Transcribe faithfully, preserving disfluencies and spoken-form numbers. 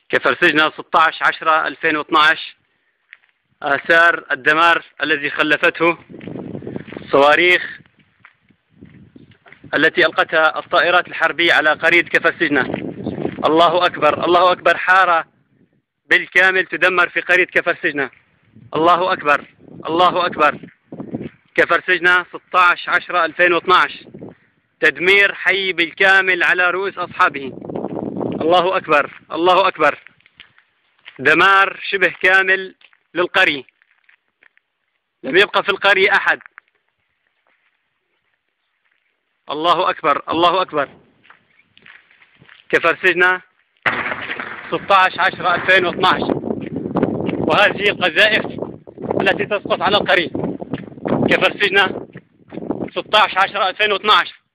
كفرسجنة ستة عشر عشرة ألفين واثني عشر. آثار الدمار الذي خلفته الصواريخ التي ألقتها الطائرات الحربية على قرية كفرسجنة. الله أكبر الله أكبر. حارة بالكامل تدمر في قرية كفرسجنة. الله أكبر الله أكبر. كفرسجنة ستة عشر عشرة ألفين واثني عشر. تدمير حي بالكامل على رؤوس أصحابه. الله أكبر الله أكبر. دمار شبه كامل للقرية، لم يبقى في القرية أحد. الله أكبر الله أكبر. كفرسجنة ستة عشر عشرة ألفين واثني عشر. وهذه القذائف التي تسقط على القرية. كفرسجنة ستة عشر عشرة ألفين واثني عشر.